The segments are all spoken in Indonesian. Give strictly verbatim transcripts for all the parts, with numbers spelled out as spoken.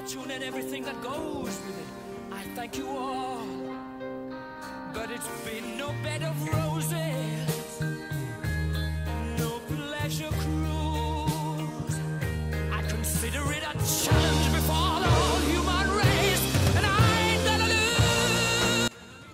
fortune and everything that goes with it. I thank you all, but it's been no bed of roses, no pleasure cruise. I consider it a challenge before the whole human race, and I ain't gonna lose.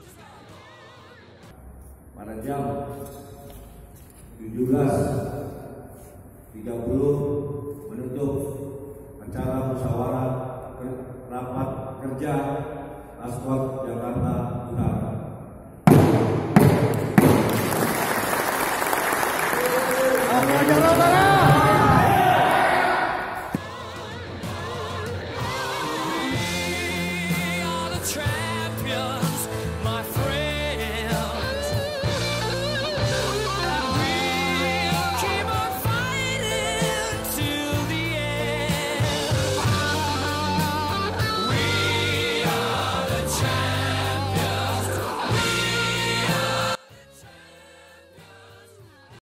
Pada jam tujuh belas tiga puluh menutup acara musyawarah rapat kerja Aswad Jakarta